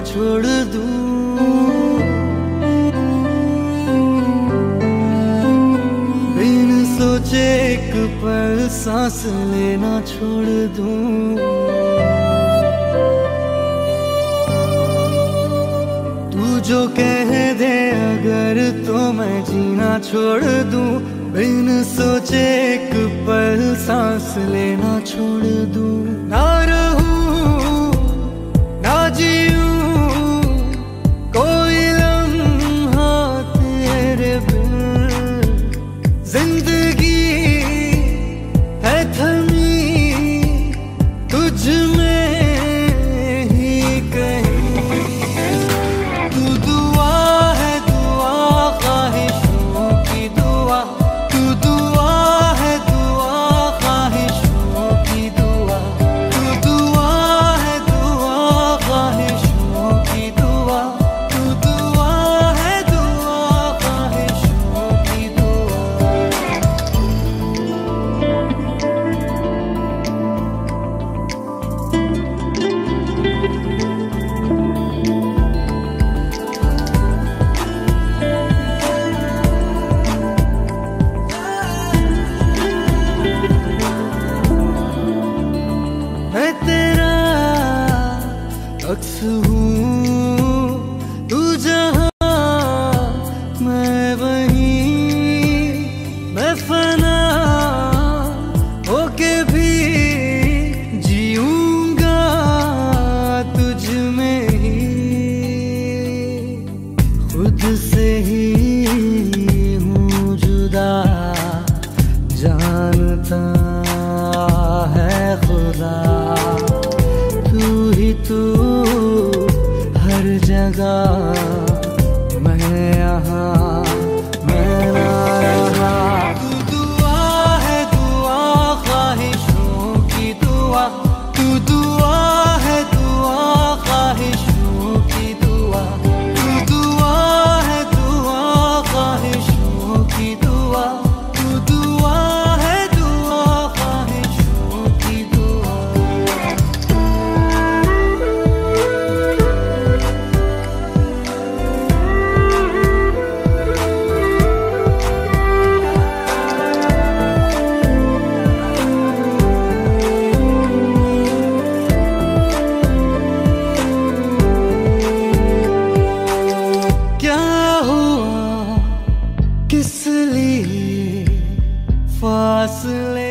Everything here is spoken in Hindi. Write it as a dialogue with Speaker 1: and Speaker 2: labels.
Speaker 1: छोड़ दूं, बिन सोचे एक पल सांस लेना छोड़ दूं। तू जो कह दे अगर तो मैं जीना छोड़ दूं, बिन सोचे एक पल सांस लेना छोड़ दूं। ना रहूं ना जीऊं कोई लम्हा तेरे बिन, जिंदगी है थमी तुझ में ही कहीं। तू दुआ है दुआ ख्वाहिशों की दुआ, तू दुआ है दुआ ख्वाहिशों की दुआ, तू दुआ है दुआ ख्वाहिशों की दुआ, तू दुआ है दुआ ख्वाहिशों की दुआ। मैं तेरा अक्स हूँ, तू जहाँ मैं वहीं, मैं फना होके भी जीऊंगा तुझ में ही। खुद से ही हूँ जुदा, जानता है खुदा, तू ही तू हर जगह, मैं यहाँ मैं ना यहाँ। तू दुआ है दुआ ख्वाहिशों की दुआ, तू दुआ है दुआ ख्वाहिशों की दुआ, तू दुआ है दुआ ख्वाहिशों की दुआ, तू दुआ है दुआ ख्वाहिशों की दुआ। क्या हुआ किस लिए फासले